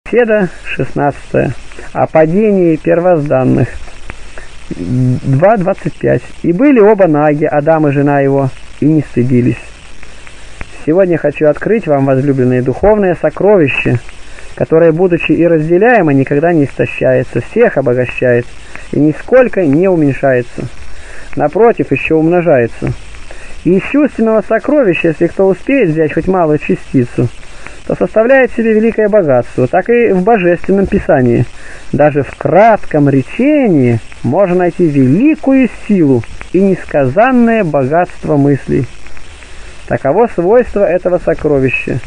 Беседа 16. О падении первозданных. 2.25. И были оба наги, Адам и жена его, и не стыдились. Сегодня хочу открыть вам, возлюбленные, духовное сокровище, которое, будучи и разделяемо, никогда не истощается, всех обогащает и нисколько не уменьшается. Напротив, еще умножается. И из чувственного сокровища, если кто успеет взять хоть малую частицу, то составляет себе великое богатство, так и в Божественном Писании. Даже в кратком речении можно найти великую силу и несказанное богатство мыслей. Таково свойство этого сокровища.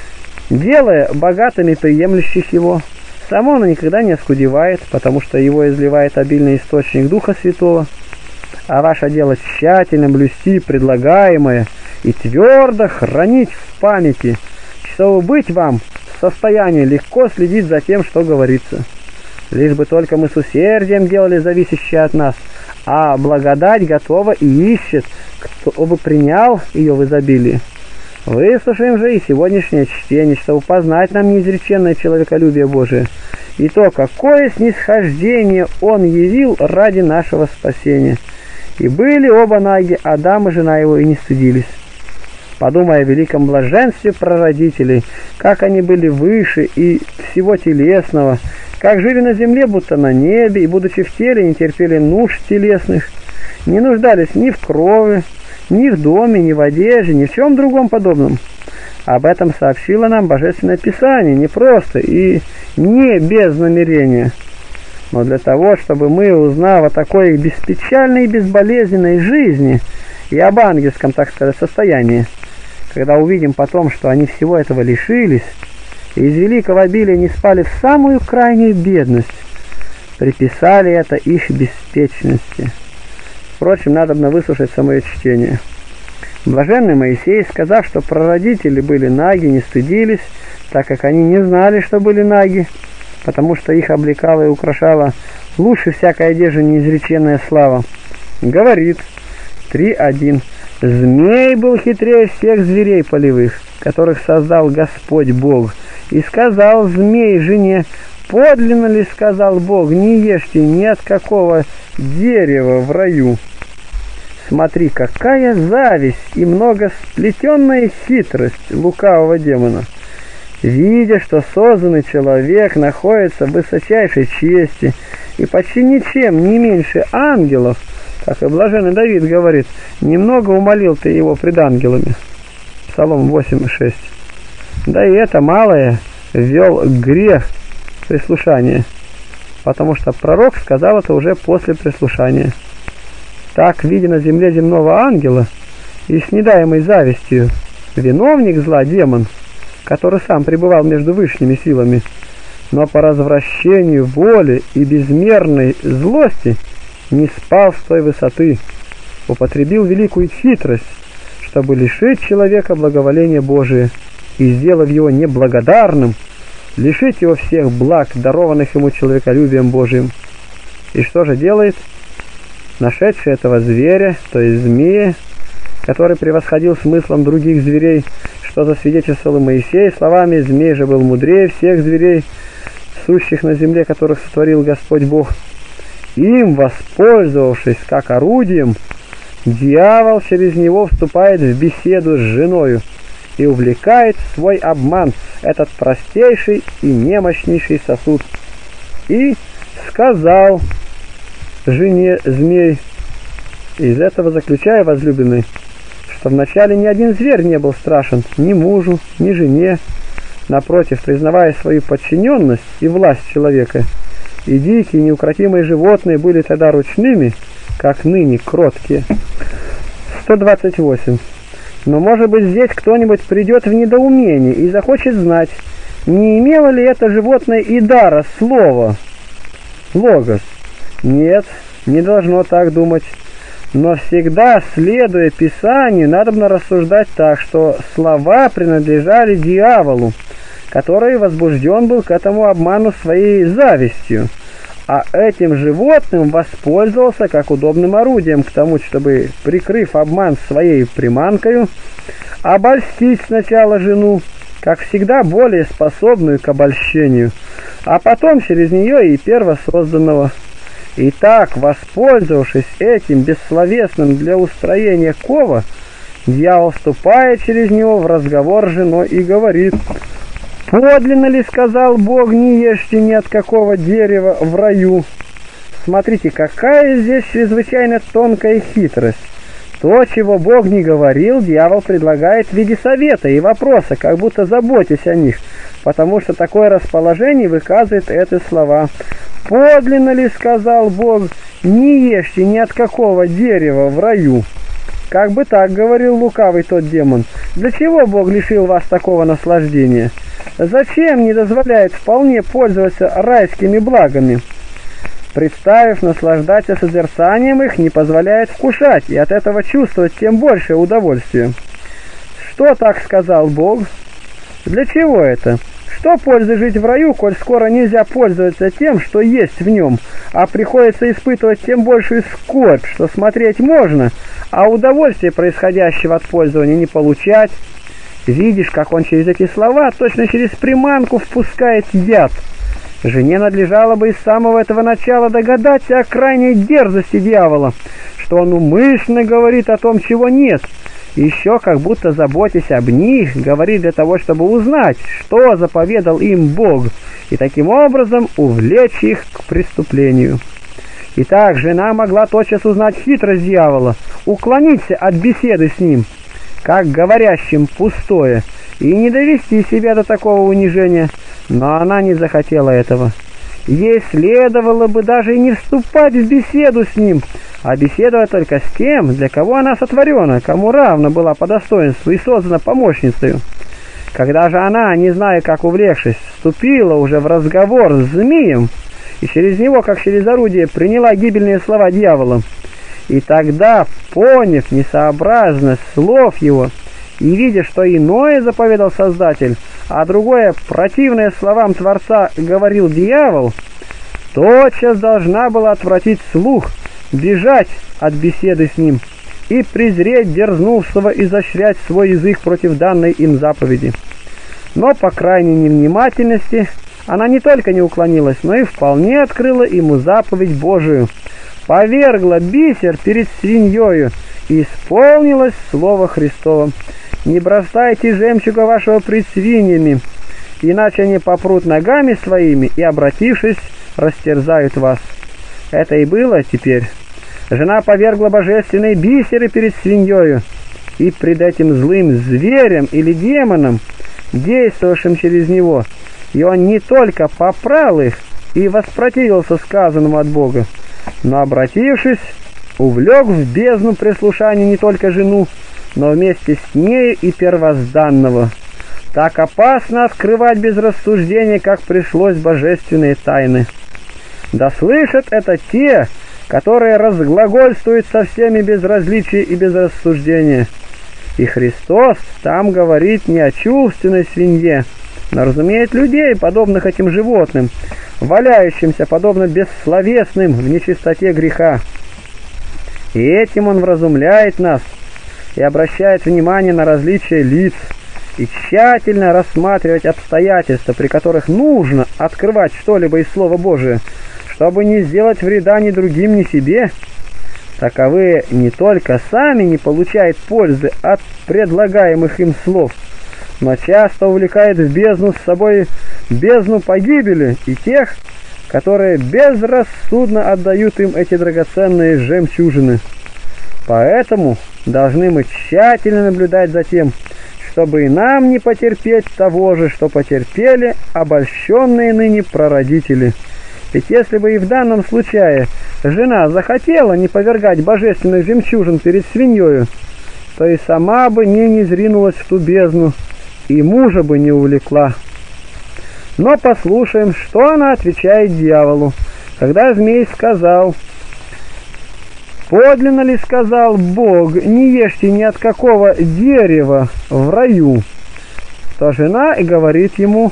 Делая богатыми приемлющих его, само оно никогда не оскудевает, потому что его изливает обильный источник Духа Святого, а ваше дело тщательно блюсти предлагаемое и твердо хранить в памяти, чтобы быть вам в состоянии легко следить за тем, что говорится. Лишь бы только мы с усердием делали зависящее от нас, а благодать готова и ищет, кто бы принял ее в изобилии. Выслушаем же и сегодняшнее чтение, чтобы познать нам неизреченное человеколюбие Божие, и то, какое снисхождение Он явил ради нашего спасения. И были оба наги, Адам и жена его, и не стыдились. Подумай о великом блаженстве прародителей, как они были выше и всего телесного, как жили на земле, будто на небе, и, будучи в теле, не терпели нужд телесных, не нуждались ни в крови, ни в доме, ни в одежде, ни в чем другом подобном. Об этом сообщило нам Божественное Писание, не просто и не без намерения, но для того, чтобы мы, узнав о такой беспечальной и безболезненной жизни и об ангельском, так сказать, состоянии, когда увидим потом, что они всего этого лишились, и из великого обилия не спали в самую крайнюю бедность, приписали это их беспечности. Впрочем, надобно выслушать самое чтение. Блаженный Моисей, сказав, что прародители были наги, не стыдились, так как они не знали, что были наги, потому что их облекала и украшала лучше всякой одежды неизреченная слава, говорит 3.1. «Змей был хитрее всех зверей полевых, которых создал Господь Бог, и сказал змей жене: подлинно ли, сказал Бог, не ешьте ни от какого дерева в раю». Смотри, какая зависть и многосплетенная хитрость лукавого демона. Видя, что созданный человек находится в высочайшей чести и почти ничем не меньше ангелов, как и блаженный Давид говорит: немного умолил ты его пред ангелами. Псалом 8.6. Да и это малое ввел грех прислушания, потому что пророк сказал это уже после прислушания. Так, видя на земле земного ангела и с недаемой завистью виновник зла демон, который сам пребывал между высшими силами, но по развращению воли и безмерной злости не спал с той высоты, употребил великую хитрость, чтобы лишить человека благоволения Божия и, сделав его неблагодарным, лишить его всех благ, дарованных ему человеколюбием Божиим. И что же делает? Нашедший этого зверя, то есть змея, который превосходил смыслом других зверей, что засвидетельствовал Моисей словами: «Змей же был мудрее всех зверей, сущих на земле, которых сотворил Господь Бог». Им, воспользовавшись как орудием, дьявол через него вступает в беседу с женою и увлекает в свой обман этот простейший и немощнейший сосуд. И сказал жене змей, из этого заключая, возлюбленный, что вначале ни один зверь не был страшен ни мужу, ни жене. Напротив, признавая свою подчиненность и власть человека, и дикие неукротимые животные были тогда ручными, как ныне кроткие. 128. Но, может быть, здесь кто-нибудь придет в недоумение и захочет знать, не имело ли это животное и дара слова, логос. Нет, не должно так думать. Но всегда, следуя Писанию, надобно рассуждать так, что слова принадлежали дьяволу, который возбужден был к этому обману своей завистью, а этим животным воспользовался как удобным орудием к тому, чтобы, прикрыв обман своей приманкою, обольстить сначала жену, как всегда более способную к обольщению, а потом через нее и первосозданного. Итак, воспользовавшись этим бессловесным для устроения кова, дьявол вступает через него в разговор с женой и говорит: «Подлинно ли, сказал Бог, не ешьте ни от какого дерева в раю?» Смотрите, какая здесь чрезвычайно тонкая хитрость. То, чего Бог не говорил, дьявол предлагает в виде совета и вопроса, как будто заботясь о них, потому что такое расположение выказывает эти слова. «Подлинно ли, сказал Бог, не ешьте ни от какого дерева в раю?» Как бы так говорил лукавый тот демон. Для чего Бог лишил вас такого наслаждения? Зачем не дозволяет вполне пользоваться райскими благами? Представив наслаждаться созерцанием их, не позволяет вкушать, и от этого чувствовать тем больше удовольствия. Что так сказал Бог? Для чего это? Что пользы жить в раю, коль скоро нельзя пользоваться тем, что есть в нем, а приходится испытывать тем большую скорбь, что смотреть можно, а удовольствие происходящего от пользования не получать? Видишь, как он через эти слова, точно через приманку, впускает яд. Жене надлежало бы из самого этого начала догадаться о крайней дерзости дьявола, что он умышленно говорит о том, чего нет, и еще, как будто заботясь об них, говорит для того, чтобы узнать, что заповедал им Бог, и таким образом увлечь их к преступлению. Итак, жена могла тотчас узнать хитрость дьявола, уклониться от беседы с ним, как говорящим пустое, и не довести себя до такого унижения, но она не захотела этого. Ей следовало бы даже и не вступать в беседу с ним, а беседовать только с тем, для кого она сотворена, кому равна была по достоинству и создана помощницей. Когда же она, не зная, как увлекшись, вступила уже в разговор с змеем, и через него, как через орудие, приняла гибельные слова дьявола, и тогда, поняв несообразность слов его, и видя, что иное заповедал Создатель, а другое, противное словам Творца, говорил дьявол, тотчас должна была отвратить слух, бежать от беседы с ним и презреть дерзнувшего изощрять свой язык против данной им заповеди. Но по крайней невнимательности она не только не уклонилась, но и вполне открыла ему заповедь Божию, повергла бисер перед свиньёю, и исполнилось слово Христово: «Не бросайте жемчуга вашего пред свиньями, иначе они попрут ногами своими и, обратившись, растерзают вас». Это и было теперь. Жена повергла божественные бисеры перед свиньёю, и пред этим злым зверем или демоном, действовавшим через него, и он не только попрал их и воспротивился сказанному от Бога, но, обратившись, увлек в бездну прислушания не только жену, но вместе с нею и первозданного. Так опасно открывать без рассуждения, как пришлось божественные тайны. Да слышат это те, которые разглагольствуют со всеми без различия и без рассуждения. И Христос там говорит не о чувственной свинье, но разумеет людей, подобных этим животным, валяющимся подобно бессловесным в нечистоте греха. И этим он вразумляет нас и обращает внимание на различия лиц, и тщательно рассматривать обстоятельства, при которых нужно открывать что-либо из Слова Божия, чтобы не сделать вреда ни другим, ни себе. Таковые не только сами не получают пользы от предлагаемых им слов, но часто увлекают в бездну с собой бездну погибели и тех, которые безрассудно отдают им эти драгоценные жемчужины. Поэтому должны мы тщательно наблюдать за тем, чтобы и нам не потерпеть того же, что потерпели обольщенные ныне прародители. Ведь если бы и в данном случае жена захотела не повергать божественных жемчужин перед свиньёю, то и сама бы не низринулась в ту бездну, и мужа бы не увлекла. Но послушаем, что она отвечает дьяволу, когда змей сказал: «Подлинно ли, сказал Бог, не ешьте ни от какого дерева в раю?» То жена и говорит ему: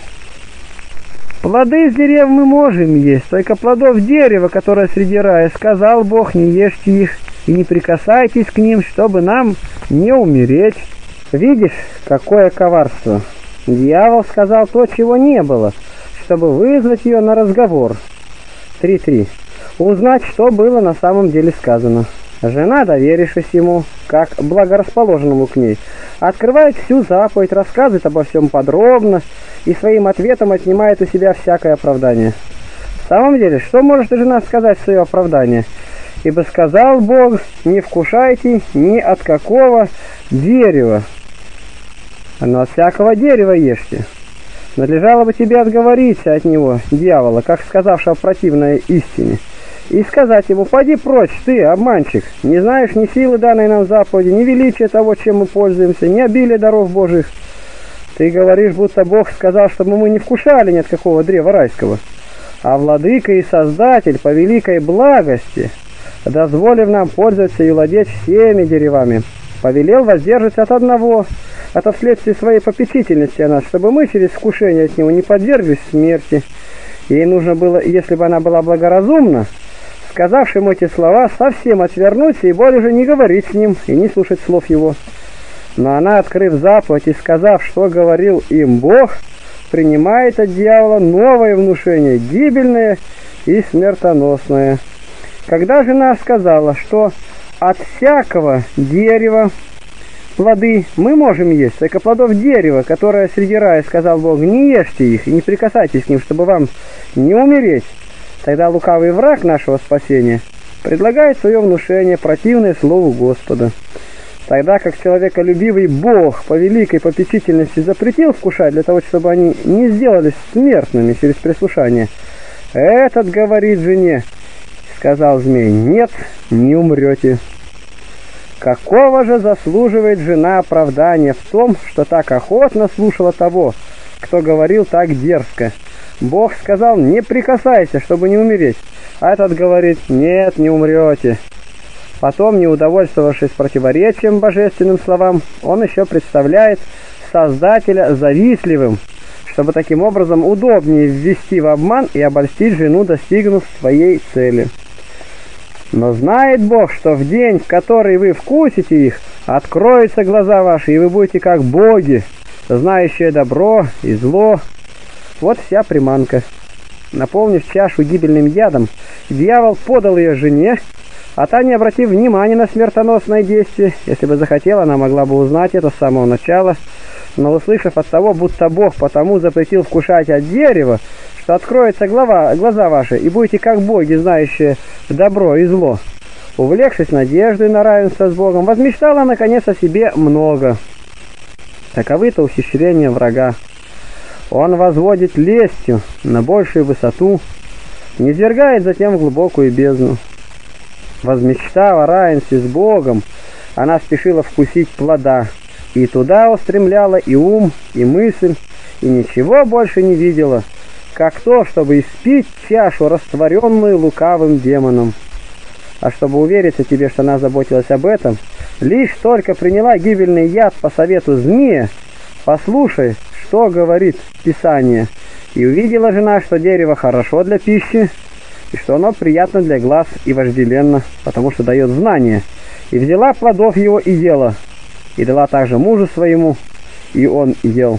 «Плоды из дерев мы можем есть, только плодов дерева, которое среди рая, сказал Бог, не ешьте их и не прикасайтесь к ним, чтобы нам не умереть». Видишь, какое коварство! Дьявол сказал то, чего не было, чтобы вызвать ее на разговор. 3.3. Узнать, что было на самом деле сказано. Жена, доверившись ему, как благорасположенному к ней, открывает всю заповедь, рассказывает обо всем подробно и своим ответом отнимает у себя всякое оправдание. В самом деле, что может жена сказать в свое оправдание? Ибо сказал Бог: не вкушайте ни от какого дерева, но от всякого дерева ешьте. Надлежало бы тебе отговориться от него, дьявола, как сказавшего противное истине, и сказать ему: поди прочь, ты, обманщик, не знаешь ни силы данной нам заповеди, ни величия того, чем мы пользуемся, ни обилия даров Божьих. Ты говоришь, будто Бог сказал, чтобы мы не вкушали ни от какого древа райского, а Владыка и Создатель по великой благости, дозволив нам пользоваться и владеть всеми деревами, повелел воздержаться от одного, от вследствие своей попечительности о нас, чтобы мы через вкушение от него не подверглись смерти. Ей нужно было, если бы она была благоразумна, сказавшим эти слова, совсем отвернуться и более уже не говорить с ним и не слушать слов его. Но она, открыв заповедь и сказав, что говорил им Бог, принимает от дьявола новое внушение, гибельное и смертоносное. Когда жена сказала, что от всякого дерева плоды мы можем есть, только плодов дерева, которое среди рая, сказал Бог, не ешьте их и не прикасайтесь к ним, чтобы вам не умереть, тогда лукавый враг нашего спасения предлагает свое внушение, противное слову Господа. Тогда как человеколюбивый Бог по великой попечительности запретил вкушать для того, чтобы они не сделались смертными через прислушание, этот говорит жене, сказал змей: нет, не умрете. Какого же заслуживает жена оправдания в том, что так охотно слушала того, кто говорил так дерзко? Бог сказал: не прикасайся, чтобы не умереть, а этот говорит: нет, не умрете. Потом, не удовольствовавшись противоречием божественным словам, он еще представляет Создателя завистливым, чтобы таким образом удобнее ввести в обман и обольстить жену, достигнув своей цели. Но знает Бог, что в день, в который вы вкусите их, откроются глаза ваши, и вы будете как боги, знающие добро и зло. Вот вся приманка. Наполнив чашу гибельным ядом, дьявол подал ее жене, а та, не обратив внимания на смертоносное действие, если бы захотела, она могла бы узнать это с самого начала, но услышав от того, будто Бог потому запретил вкушать от дерева, что откроются глаза ваши, и будете как боги, знающие добро и зло. Увлекшись надеждой на равенство с Богом, возмечтала наконец о себе много. Таковы-то ухищрения врага. Он возводит лестью на большую высоту, низвергает затем в глубокую бездну. Возмечтав о равенстве с Богом, она спешила вкусить плода, и туда устремляла и ум, и мысль, и ничего больше не видела, как то, чтобы испить чашу, растворенную лукавым демоном. А чтобы увериться тебе, что она заботилась об этом, лишь только приняла гибельный яд по совету змея, послушай, что говорит Писание. И увидела жена, что дерево хорошо для пищи, и что оно приятно для глаз и вожделенно, потому что дает знание. И взяла плодов его и ела, и дала также мужу своему, и он ел.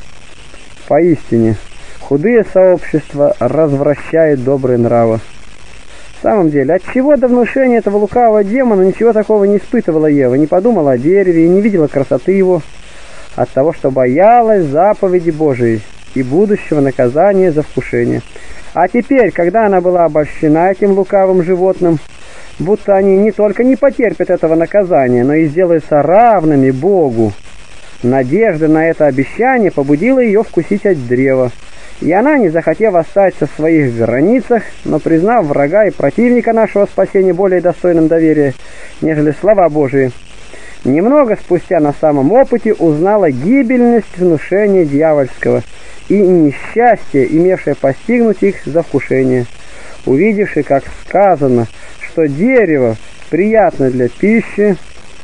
Поистине, худые сообщества развращают добрые нравы. В самом деле, от чего до внушения этого лукавого демона ничего такого не испытывала Ева, не подумала о дереве и не видела красоты его, от того, что боялась заповеди Божией и будущего наказания за вкушение. А теперь, когда она была обольщена этим лукавым животным, будто они не только не потерпят этого наказания, но и сделаются равными Богу, надежда на это обещание побудила ее вкусить от древа. И она, не захотев остаться в своих границах, но признав врага и противника нашего спасения более достойным доверия, нежели слова Божии, немного спустя на самом опыте узнала гибельность внушения дьявольского и несчастье, имевшее постигнуть их за вкушение. Увидевши, как сказано, что дерево приятно для пищи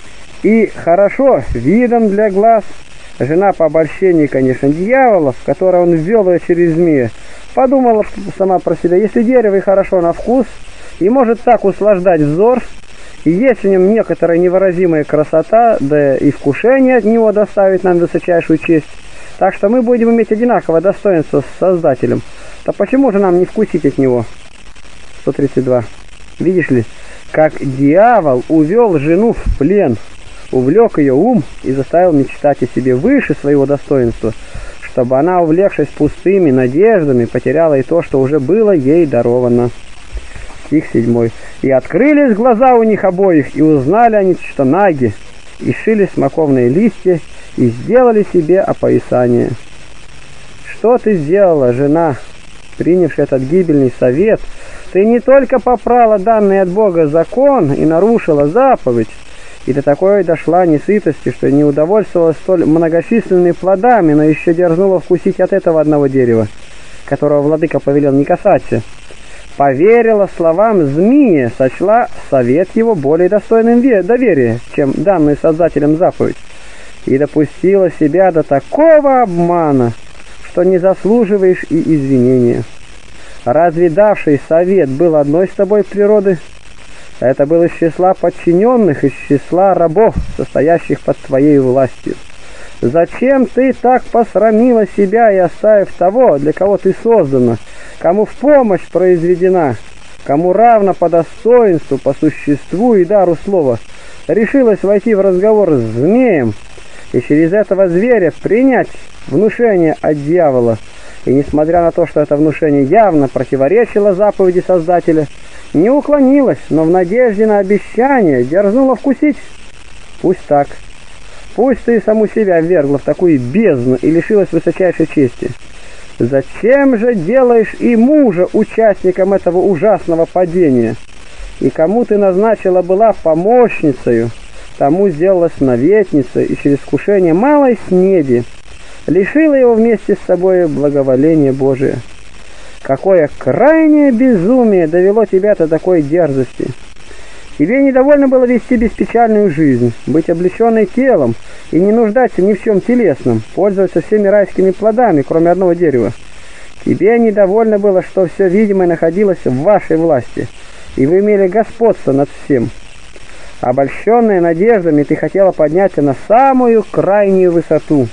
и хорошо видом для глаз, жена по обольщению, конечно, дьявола, в которое он ввел ее через змея, подумала сама про себя: если дерево и хорошо на вкус, и может так услаждать взор, и есть в нем некоторая невыразимая красота, да и вкушение от него доставит нам высочайшую честь, Так что мы будем иметь одинаковое достоинство с Создателем. То почему же нам не вкусить от него? 132. Видишь ли, как дьявол увел жену в плен, увлек ее ум и заставил мечтать о себе выше своего достоинства, чтобы она, увлекшись пустыми надеждами, потеряла и то, что уже было ей даровано. Стих 7. «И открылись глаза у них обоих, и узнали они, что наги, и шили смоковные листья, и сделали себе опоясание». Что ты сделала, жена, принявшая этот гибельный совет? Ты не только попрала данный от Бога закон и нарушила заповедь, и до такой дошла несытости, что не удовольствовалась столь многочисленными плодами, но еще дерзнула вкусить от этого одного дерева, которого владыка повелел не касаться. Поверила словам змея, сочла совет его более достойным доверия, чем данную Создателем заповедь, и допустила себя до такого обмана, что не заслуживаешь и извинения. Разве давший совет был одной с тобой природы? Это был из числа подчиненных, из числа рабов, состоящих под твоей властью. Зачем ты так посрамила себя и, оставив того, для кого ты создана, кому в помощь произведена, кому равно по достоинству, по существу и дару слова, решилась войти в разговор с змеем и через этого зверя принять внушение от дьявола, и, несмотря на то, что это внушение явно противоречило заповеди Создателя, не уклонилась, но в надежде на обещание дерзнула вкусить? Пусть так. Пусть ты саму себя ввергла в такую бездну и лишилась высочайшей чести. Зачем же делаешь и мужа участником этого ужасного падения? И кому ты назначила была помощницею, тому сделалась наветницей, и через вкушение малой снеди лишила его вместе с собой благоволения Божия. Какое крайнее безумие довело тебя до такой дерзости! Тебе недовольно было вести беспечальную жизнь, быть облеченной телом и не нуждаться ни в чем телесном, пользоваться всеми райскими плодами, кроме одного дерева. Тебе недовольно было, что все видимое находилось в вашей власти, и вы имели господство над всем. Обольщенная надеждами, ты хотела подняться на самую крайнюю высоту.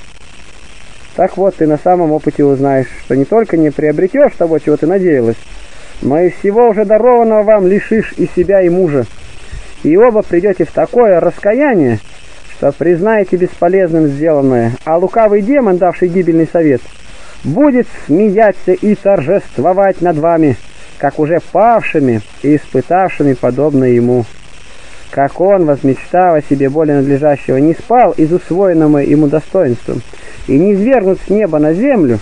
Так вот, ты на самом опыте узнаешь, что не только не приобретешь того, чего ты надеялась, но и всего уже дарованного вам лишишь и себя, и мужа. И оба придете в такое раскаяние, что признаете бесполезным сделанное, а лукавый демон, давший гибельный совет, будет смеяться и торжествовать над вами, как уже павшими и испытавшими подобно ему. Как он, возмечтав о себе более надлежащего, не спал из усвоенного ему достоинством и не низвергнут с неба на землю,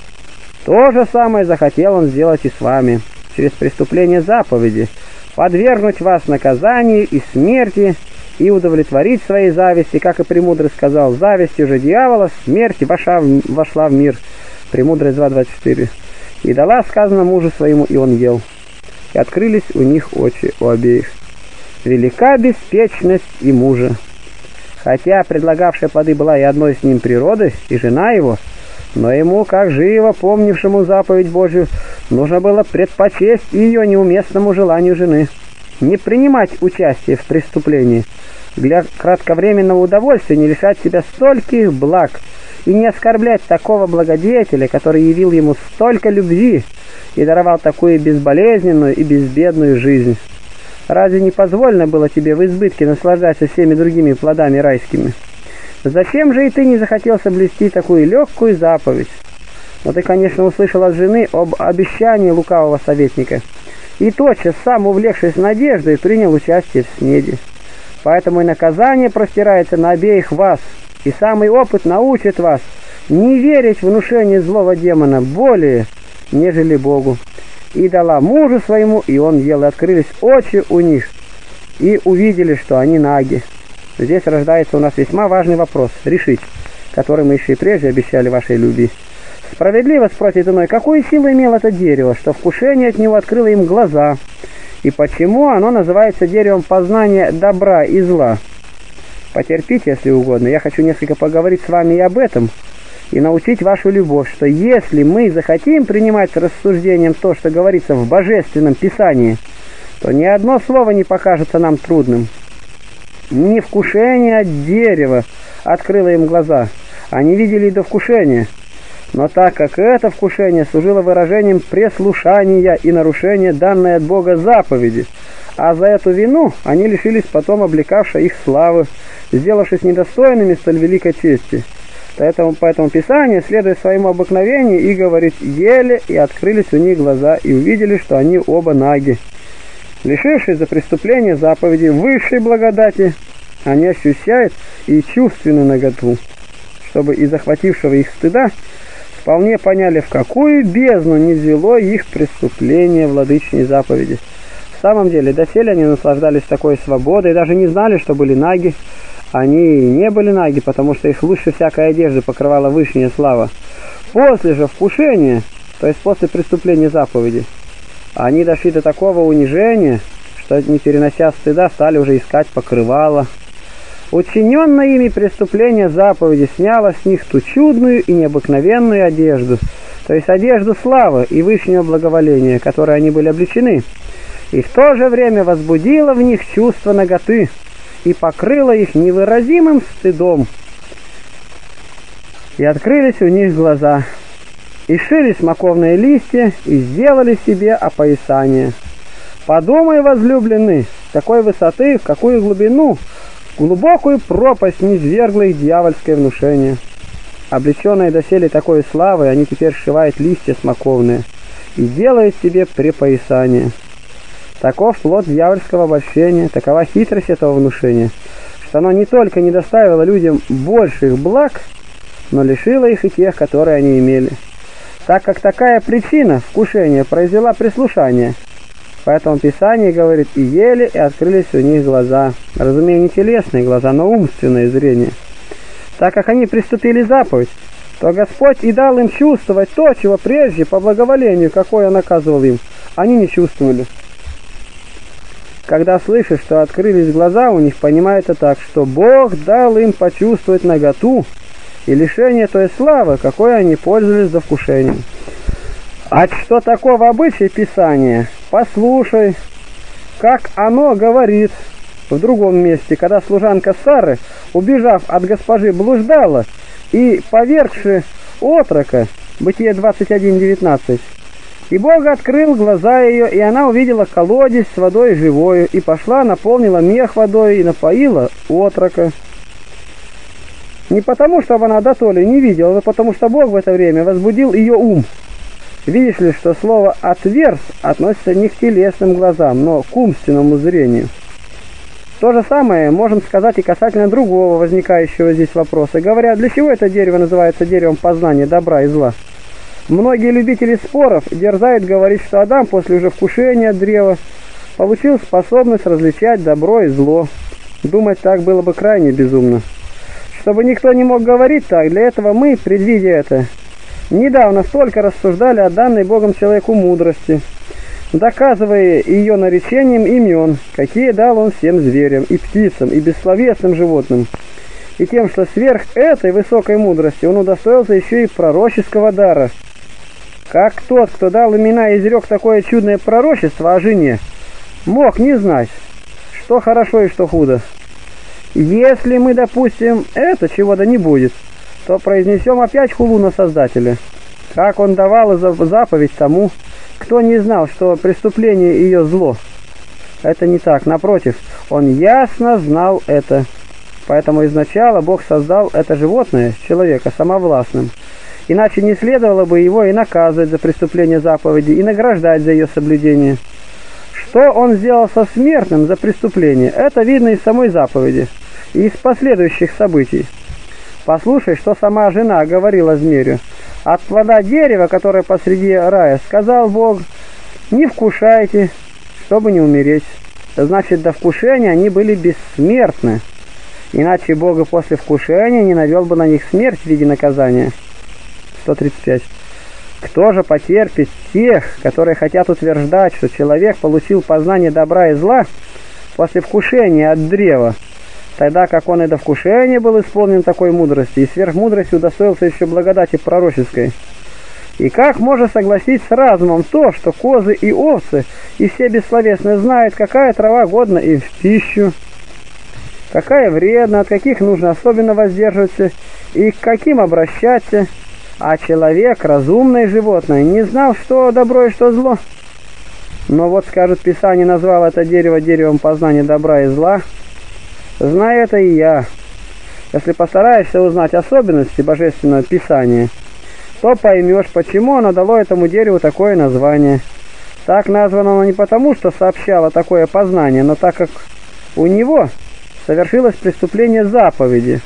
то же самое захотел он сделать и с вами, через преступление заповеди, подвергнуть вас наказанию и смерти, и удовлетворить своей зависти, как и Премудрый сказал, завистью же дьявола смерть вошла в мир. Премудрый 2.24. И дала сказано мужу своему, и он ел. И открылись у них очи у обеих. Велика беспечность и мужа. Хотя предлагавшая плоды была и одной с ним природы, и жена его, но ему, как живо помнившему заповедь Божию, нужно было предпочесть ее неуместному желанию жены, не принимать участие в преступлении, для кратковременного удовольствия не лишать себя стольких благ и не оскорблять такого благодетеля, который явил ему столько любви и даровал такую безболезненную и безбедную жизнь. Разве не позволено было тебе в избытке наслаждаться всеми другими плодами райскими? Зачем же и ты не захотел соблюсти такую легкую заповедь? Но ты, конечно, услышал от жены об обещании лукавого советника, и тотчас, сам увлекшись надеждой, принял участие в снеди. Поэтому и наказание простирается на обеих вас, и самый опыт научит вас не верить в внушение злого демона более, нежели Богу. И дала мужу своему, и он ел, и открылись очи у них, и увидели, что они наги. Здесь рождается у нас весьма важный вопрос, решить, который мы еще и прежде обещали вашей любви. Справедливо спросит иной, какую силу имело это дерево, что вкушение от него открыло им глаза, и почему оно называется деревом познания добра и зла. Потерпите, если угодно, я хочу несколько поговорить с вами и об этом, и научить вашу любовь, что если мы захотим принимать с рассуждением то, что говорится в Божественном Писании, то ни одно слово не покажется нам трудным. Не вкушение от дерева открыло им глаза, Они видели и до вкушения. Но так как это вкушение служило выражением преслушания и нарушения данной от Бога заповеди, а за эту вину они лишились потом облекавшей их славы, сделавшись недостойными столь великой чести. Поэтому Писание, следуя своему обыкновению, и говорит: «Ели, и открылись у них глаза, и увидели, что они оба наги». Лишившись за преступление заповеди высшей благодати, они ощущают и чувственную наготу, чтобы из захватившего их стыда вполне поняли, в какую бездну низвело их преступление владычной заповеди. В самом деле, доселе они наслаждались такой свободой и даже не знали, что были наги. Они не были наги, потому что их лучше всякой одежды покрывала вышняя слава. После же вкушения, то есть после преступления заповеди, они дошли до такого унижения, что, не перенося стыда, стали уже искать покрывало. Учиненное ими преступление заповеди сняло с них ту чудную и необыкновенную одежду, то есть одежду славы и вышнего благоволения, которой они были облечены, и в то же время возбудило в них чувство наготы и покрыло их невыразимым стыдом. И открылись у них глаза, и шили смоковные листья, и сделали себе опоясание. Подумай, возлюбленный, с какой высоты, в какую глубину, в глубокую пропасть низвергло их дьявольское внушение. Облеченные доселе такой славой, они теперь сшивают листья смоковные и делают себе препоясание. Таков плод дьявольского обольщения, такова хитрость этого внушения, что оно не только не доставило людям больших благ, но лишило их и тех, которые они имели. Так как такая причина вкушения произвела прислушание, поэтому Писание говорит: «И ели, и открылись у них глаза». Разумеется, не телесные глаза, но умственное зрение. Так как они приступили заповедь, то Господь и дал им чувствовать то, чего прежде, по благоволению, какое Он оказывал им, они не чувствовали. Когда слышишь, что открылись глаза у них, понимай это так, что Бог дал им почувствовать наготу и лишение той славы, какой они пользовались за вкушением. А что такого обычая Писания? Послушай, как оно говорит в другом месте, когда служанка Сары, убежав от госпожи, блуждала и, повергши отрока, Бытие 21:19, и Бог открыл глаза ее, и она увидела колодец с водой живою, и пошла, наполнила мех водой и напоила отрока. Не потому, чтобы она дотоле не видела, но потому, что Бог в это время возбудил ее ум. Видишь ли, что слово «отверз» относится не к телесным глазам, но к умственному зрению. То же самое можем сказать и касательно другого возникающего здесь вопроса. Говорят, для чего это дерево называется деревом познания добра и зла? Многие любители споров дерзают говорить, что Адам после уже вкушения от древа получил способность различать добро и зло. Думать так было бы крайне безумно. Чтобы никто не мог говорить так, для этого мы, предвидя это, недавно столько рассуждали о данной Богом человеку мудрости, доказывая ее наречением имен, какие дал он всем зверям, и птицам, и бессловесным животным, и тем, что сверх этой высокой мудрости он удостоился еще и пророческого дара. Как тот, кто дал имена и изрек такое чудное пророчество о жене, мог не знать, что хорошо и что худо? Если мы допустим это, чего-то не будет, то произнесем опять хулу на Создателя. Как он давал заповедь тому, кто не знал, что преступление ее зло? Это не так, напротив, он ясно знал это. Поэтому изначально Бог создал это животное, человека, самовластным. Иначе не следовало бы его и наказывать за преступление заповеди, и награждать за ее соблюдение. Что он сделал со смертным за преступление, это видно из самой заповеди и из последующих событий. Послушай, что сама жена говорила змею. От плода дерева, которое посреди рая, сказал Бог: не вкушайте, чтобы не умереть. Значит, до вкушения они были бессмертны. Иначе Бог и после вкушения не навел бы на них смерть в виде наказания. 135. Кто же потерпит тех, которые хотят утверждать, что человек получил познание добра и зла после вкушения от древа, тогда как он и до вкушения был исполнен такой мудрости, и сверх мудрости удостоился еще благодати пророческой? И как можно согласить с разумом то, что козы и овцы и все бессловесные знают, какая трава годна им в пищу, какая вредна, от каких нужно особенно воздерживаться, и к каким обращаться, а человек, разумное животное, не знал, что добро и что зло. Но вот, скажут, Писание назвало это дерево деревом познания добра и зла. Знаю это и я. Если постараешься узнать особенности Божественного Писания, то поймешь, почему оно дало этому дереву такое название. Так названо оно не потому, что сообщало такое познание, но так как у него совершилось преступление заповеди.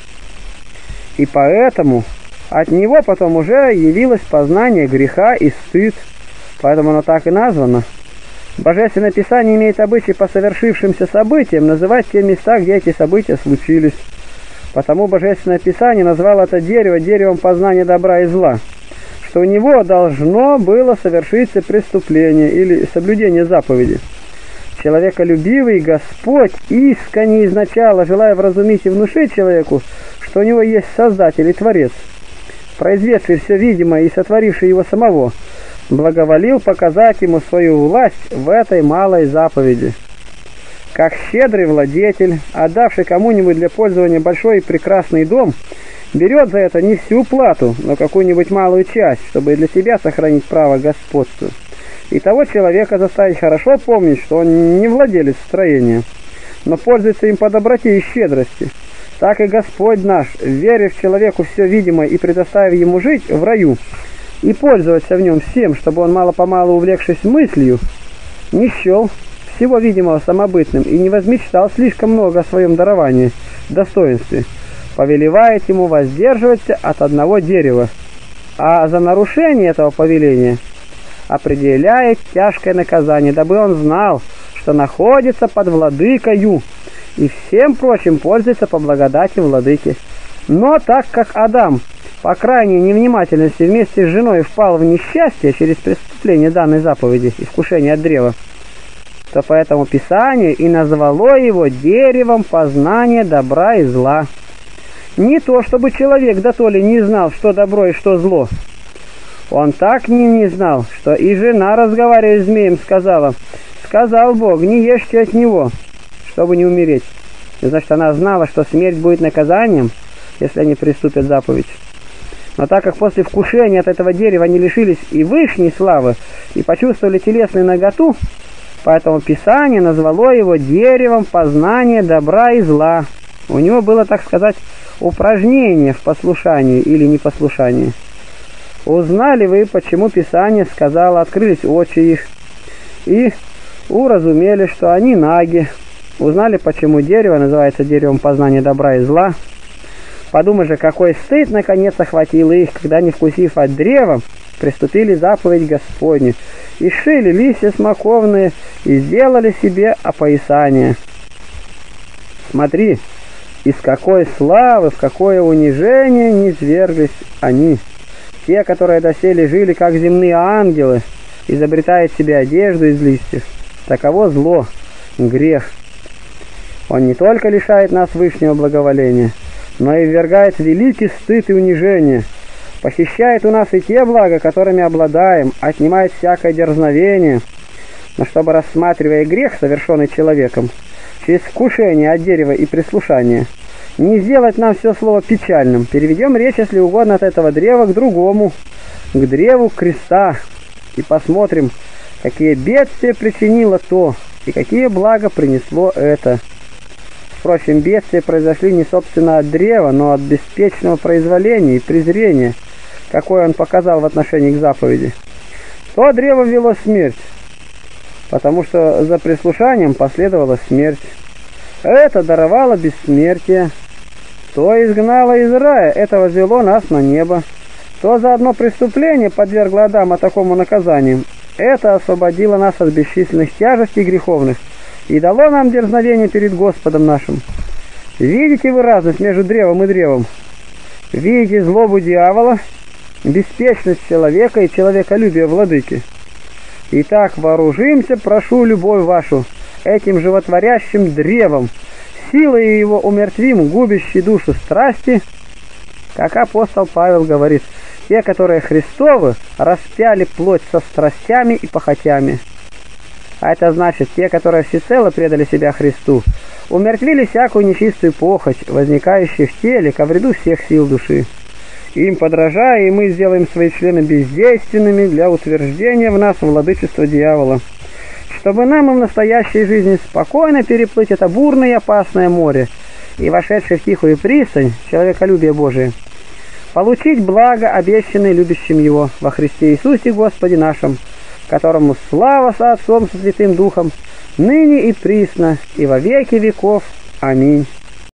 И поэтому от него потом уже явилось познание греха и стыд. Поэтому оно так и названо. Божественное Писание имеет обычай по совершившимся событиям называть те места, где эти события случились. Потому Божественное Писание назвало это дерево деревом познания добра и зла, что у него должно было совершиться преступление или соблюдение заповеди. Человеколюбивый Господь искренне изначально, желая вразумить и внушить человеку, что у него есть Создатель и Творец, произведший все видимое и сотворивший его самого, благоволил показать ему свою власть в этой малой заповеди. Как щедрый владетель, отдавший кому-нибудь для пользования большой и прекрасный дом, берет за это не всю плату, но какую-нибудь малую часть, чтобы для себя сохранить право господства. И того человека заставить хорошо помнить, что он не владелец строения, но пользуется им по доброте и щедрости. Так и Господь наш, верив человеку все видимое и предоставив ему жить в раю, и пользоваться в нем всем, чтобы он мало-помалу, увлекшись мыслью, не счел всего видимого самобытным и не возмечтал слишком много о своем даровании, достоинстве, повелевает ему воздерживаться от одного дерева, а за нарушение этого повеления определяет тяжкое наказание, дабы он знал, что находится под владыкою, и всем прочим пользуется по благодати владыки. Но так как Адам по крайней невнимательности вместе с женой впал в несчастье через преступление данной заповеди и вкушение от древа, то поэтому Писание и назвало его деревом познания добра и зла. Не то, чтобы человек дотоле не знал, что добро и что зло. Он так не знал, что и жена, разговаривая с змеем, сказала: «Сказал Бог, не ешьте от него, чтобы не умереть». Значит, она знала, что смерть будет наказанием, если они приступят заповедь. Но так как после вкушения от этого дерева они лишились и вышней славы, и почувствовали телесную наготу, поэтому Писание назвало его деревом познания добра и зла. У него было, так сказать, упражнение в послушании или непослушании. Узнали вы, почему Писание сказало, открылись очи их, и уразумели, что они наги. Узнали, почему дерево называется деревом познания добра и зла. Подумай же, какой стыд наконец охватил их, когда, не вкусив от древа, приступили заповедь Господню, и шили листья смоковные, и сделали себе опоясание. Смотри, из какой славы, в какое унижение низвергались они. Те, которые доселе жили, как земные ангелы, изобретают себе одежду из листьев. Таково зло, грех. Он не только лишает нас вышнего благоволения, но и ввергает великий стыд и унижение, похищает у нас и те блага, которыми обладаем, отнимает всякое дерзновение. Но чтобы, рассматривая грех, совершенный человеком, через вкушение от дерева и прислушание, не сделать нам все слово печальным, переведем речь, если угодно, от этого древа к другому, к древу креста, и посмотрим, какие бедствия причинило то, и какие блага принесло это. Впрочем, бедствия произошли не собственно от древа, но от беспечного произволения и презрения, какое он показал в отношении к заповеди. То древо вело смерть, потому что за прислушанием последовала смерть. Это даровало бессмертие. То изгнало из рая, это возвело нас на небо. То за одно преступление подвергло Адама такому наказанию. Это освободило нас от бесчисленных тяжестей греховных и дало нам дерзновение перед Господом нашим. Видите вы разность между древом и древом? Видите злобу дьявола, беспечность человека и человеколюбие владыки? Итак, вооружимся, прошу, любовь вашу, этим животворящим древом, силой его умертвим губящей душу страсти, как апостол Павел говорит: те, которые Христовы, распяли плоть со страстями и похотями. А это значит, те, которые всецело предали себя Христу, умертвили всякую нечистую похоть, возникающую в теле ко вреду всех сил души. Им подражая, и мы сделаем свои члены бездейственными для утверждения в нас владычества дьявола, чтобы нам и в настоящей жизни спокойно переплыть это бурное и опасное море и, вошедший в тихую пристань человеколюбия Божие, получить благо, обещанное любящим Его во Христе Иисусе Господе нашим, которому слава со Отцом, со Святым Духом, ныне и присно, и во веки веков. Аминь.